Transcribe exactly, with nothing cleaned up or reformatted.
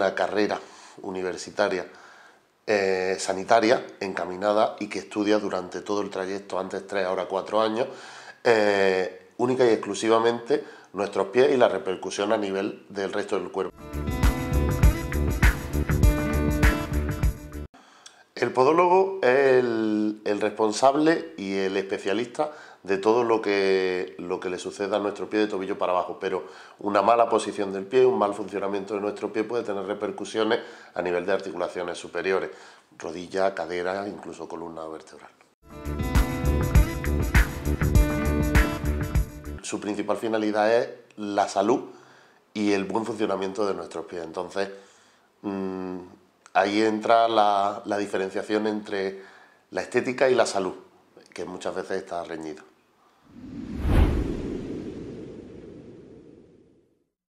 una carrera universitaria eh, sanitaria encaminada y que estudia durante todo el trayecto, antes tres, ahora cuatro años, eh, única y exclusivamente nuestros pies y la repercusión a nivel del resto del cuerpo. El podólogo es el, el responsable y el especialista de todo lo que, lo que le suceda a nuestro pie de tobillo para abajo, pero una mala posición del pie, un mal funcionamiento de nuestro pie puede tener repercusiones a nivel de articulaciones superiores, rodilla, cadera, incluso columna vertebral. Su principal finalidad es la salud y el buen funcionamiento de nuestros pies. Entonces, mmm, ahí entra la, la diferenciación entre la estética y la salud, que muchas veces está reñido.